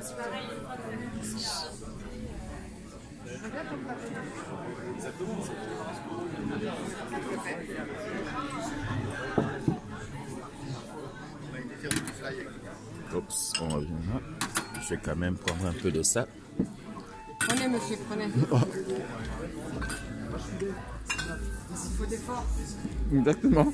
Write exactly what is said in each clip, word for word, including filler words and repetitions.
Oups, on revient là. Je vais quand même prendre un peu de ça. Prenez, monsieur, prenez. Oh. Il faut des forces. Exactement.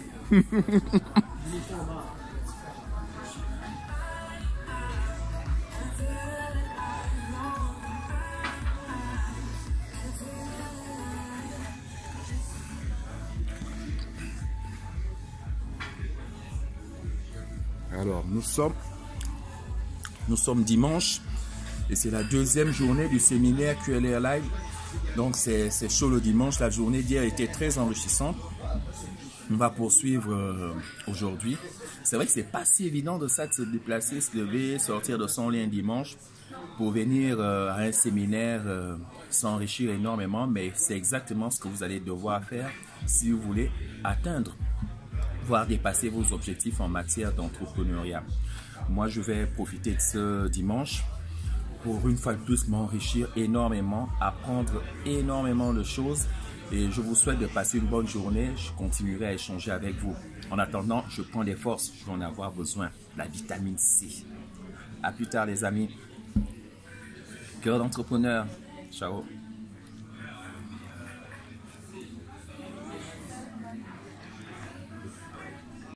Alors, nous sommes, nous sommes dimanche et c'est la deuxième journée du séminaire Q L R Live. Donc, c'est chaud le dimanche. La journée d'hier était très enrichissante. On va poursuivre euh, aujourd'hui. C'est vrai que c'est pas si évident de ça, de se déplacer, se lever, sortir de son lit un dimanche pour venir euh, à un séminaire, euh, s'enrichir énormément. Mais c'est exactement ce que vous allez devoir faire si vous voulez atteindre, voire dépasser vos objectifs en matière d'entrepreneuriat. Moi, je vais profiter de ce dimanche pour une fois de plus m'enrichir énormément, apprendre énormément de choses. Et je vous souhaite de passer une bonne journée. Je continuerai à échanger avec vous. En attendant, je prends des forces. Je vais en avoir besoin. La vitamine C. À plus tard, les amis. Cœur d'entrepreneur. Ciao.